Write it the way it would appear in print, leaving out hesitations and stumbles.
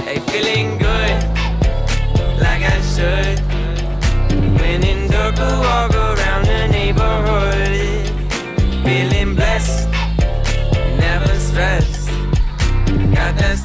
Hey, feeling good, like I should. When in dark, walk